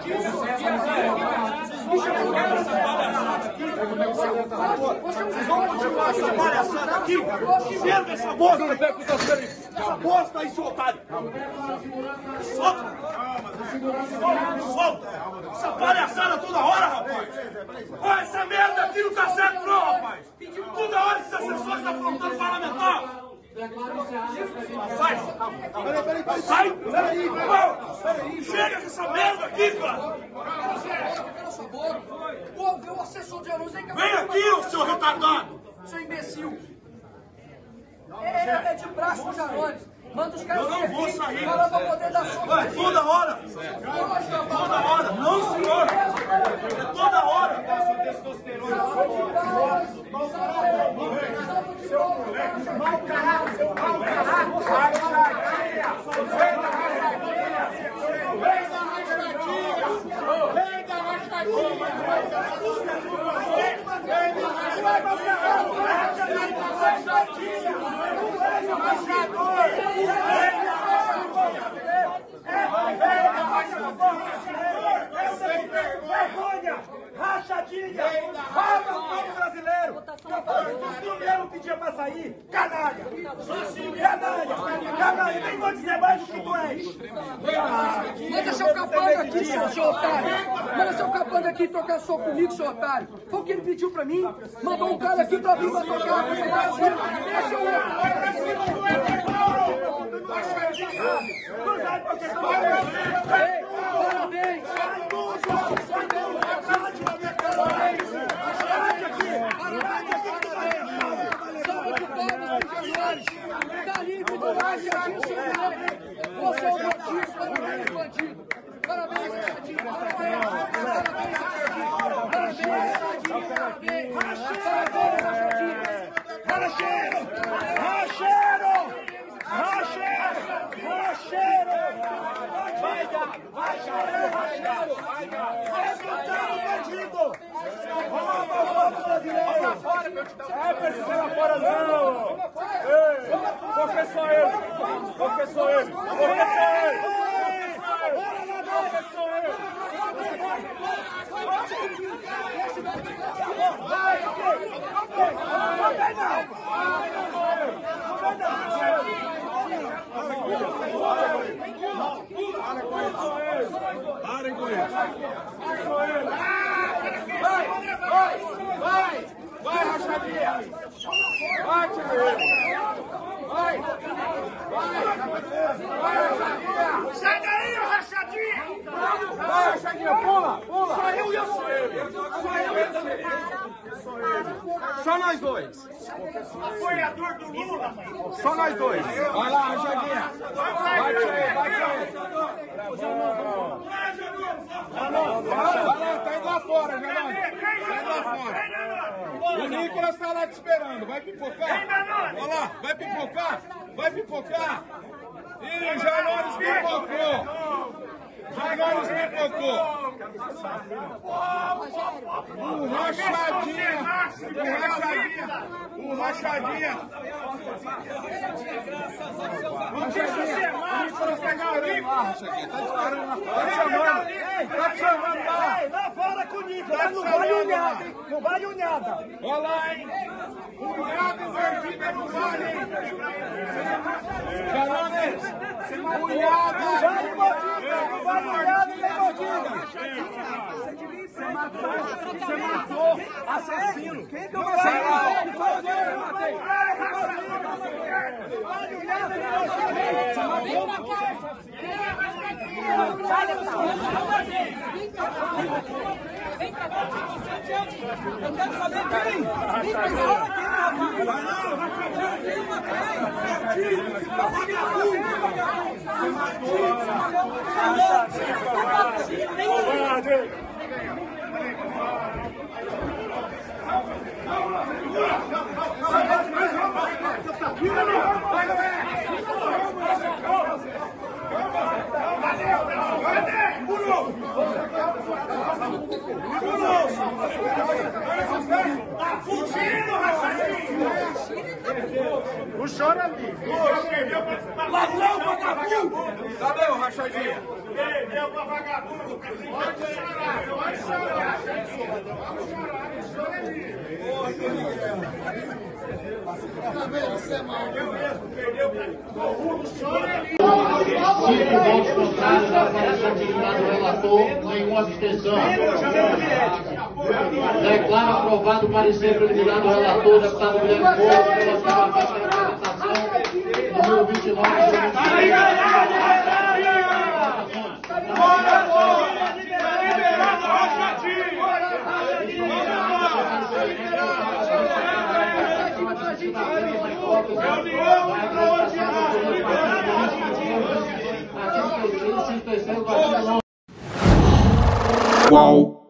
Vocês vão continuar essa palhaçada aqui? Chega essa bosta! Essa bosta aí, seu otário! Solta! Solta! Essa palhaçada toda hora, rapaz! Olha, essa merda aqui não tá certo não, rapaz! Toda hora esses assessores estão afrontando parlamentar! Sai! Sai! Peraí! Chega com essa merda aqui, cara! Pô, vê o assessor de anúncio aí que Vem aqui, ô seu retardado! Seu imbecil! É de braço com Janones. Manda os caras. Eu não vou sair! Fala pra poder dar soco. Vai, toda hora! Toda hora! Não, senhor! É toda hora! Mau caráter, seu mau caráter! Rachadinha! Racha o povo brasileiro! Tu mesmo pedia pra sair! Canalha! Canalha! Canalha! Nem vou dizer mais o que tu és! Manda seu capanga aqui, seu otário! Manda seu capanga aqui trocar soco comigo, seu otário! Foi o que ele pediu pra mim! Mandou um cara aqui pra vir pra tocar! Deixa eu parabéns! Tá livre do rachadinho, seu moleque! Você é um bandido, parabéns, bandido! Parabéns, rachadinho! Parabéns, rachadinho! Parabéns! Rachadinho! Racheiro! Racheiro! Racheiro! Racheiro! Vai dar! Racheiro! Resultado, bandido! Rouba o povo brasileiro! É, precisa lá fora não! Porque sou eu! Porque sou eu! Porque sou eu! Porque sou eu! Parem com isso! Vai, rachadinha! Vai, vai! Vai, rachadinha! Sai daí, rachadinha! Vai, rachadinha, pula! Só eu e você! Só nós dois! Apoiador do Lula! Só nós dois! Vai lá, rachadinha! Bate aí, bate aí! Vai lá, tá indo lá fora, Janone! Tá indo lá fora! O Nicolas tá lá te esperando, vai pipocar? Vai lá, vai pipocar? Vai pipocar? Ih, Janones pipocou! Janones pipocou! O rachadinha! O rachadinha! O rachadinha! O Nicolas tá esperando lá, rachadinha! Tá disparando lá fora! Tá te chamando! Tá te chamando lá! Lá fora com o Nicolas! Não vale unhada! Não vale unhada! Olha lá, hein? Unhada invertida não vale, hein? Janones! Unhada! Não vale unhada nem mordida! Você matou assassino! Quem que eu matei? Vem pra cá, eu quero saber quem! Vem pra cá, vai lá, Tá fugindo, rachadinho! Não chora ali! Ladrão, vagabundo! Cadê o rachadinho? Deu pra vagabundo, pode chorar, pode chorar. Vamos chorar, não chora ali. Tá vendo? Isso é mal. Eu mesmo, perdeu pra todo mundo, chora ali. 5 votos contrários à avaliação designada do relator, nenhuma abstenção. Declaro aprovado o parecer preliminar do relator, deputado Guilherme Couto, relativo à representação número 29 Qual?